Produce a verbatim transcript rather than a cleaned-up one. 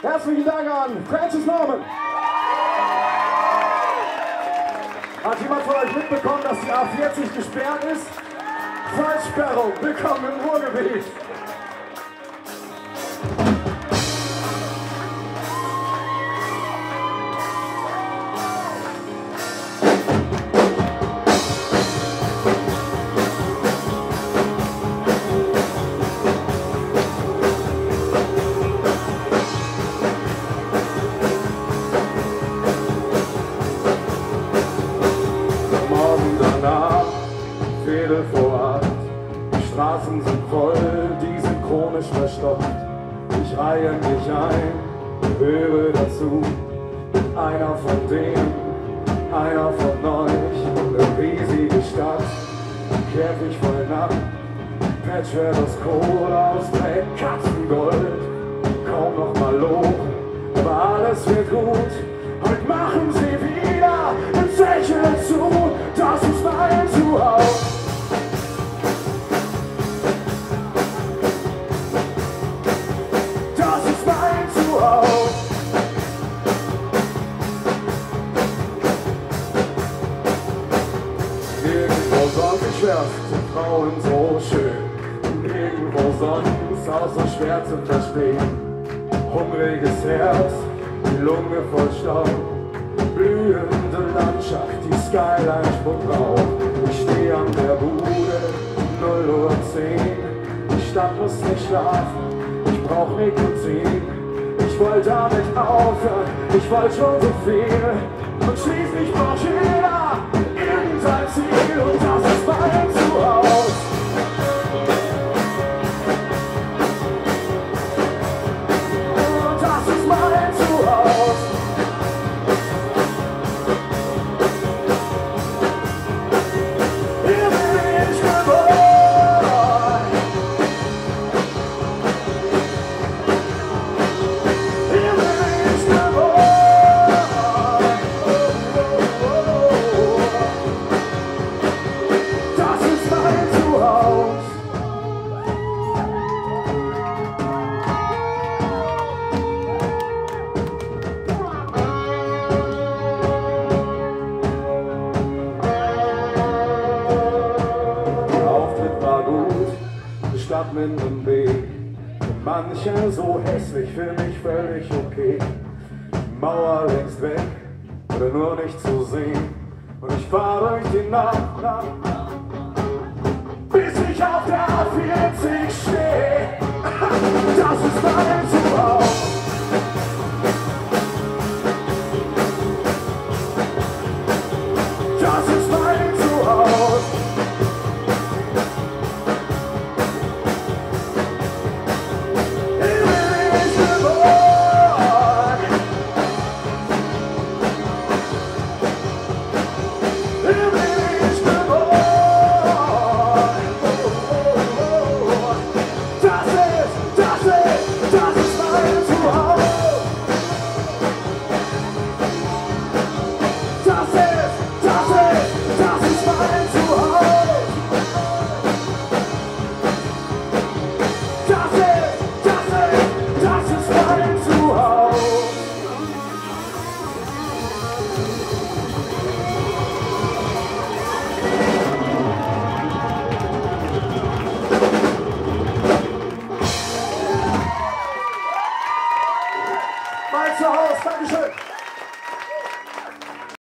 Herzlichen Dank an Francis Norman. Hat jemand von euch mitbekommen, dass die A vierzig gesperrt ist? Vollsperrung, willkommen im Ruhrgebiet. Viertel vor acht, die Straßen sind voll, die sind chronisch verstopft. Ich reihe mich ein, höre dazu, bin einer von denen, einer von euch. Eine riesige Stadt, käfig voll Nacht, Patchwork aus Kohle, aus Dreck, Katzengold, kaum noch mal Lob, aber alles wird gut. Heute machen sie wieder ein Zeichen zu, das ist mein Zuhaus. Das ist mein Zuhaus. Nirgendwo sonst geschwärzt sind Frauen so schön, nirgendwo sonst auch so schwer zu verstehen. Hungriges Herz, die Lunge voll Staub, blühende Landschaft, die Skyline spuckt auf. Ich stehe an der Bude, null Uhr zehn, die Stadt muss nicht schlafen, ich brauch Nikotin. Ich wollte damit aufhören, ich wollte schon so viel, und schließlich braucht jeder irgendein Ziel, und das ist mein Zuhause. Das ist mein Zuhause. Hier bin ich geboren. Hier bin ich geboren. Das ist mein Zuhause. Stadt mit nem Weg, für manche so hässlich, für mich völlig okay. Die Mauer längst weg, oder nur nicht zu sehen, und ich fahr durch die Nacht, Nacht, bis ich auf der A vierzig stehe. Das ist mein Zuhause. Das ist mein Zuhause. Mein Zuhause, Dankeschön.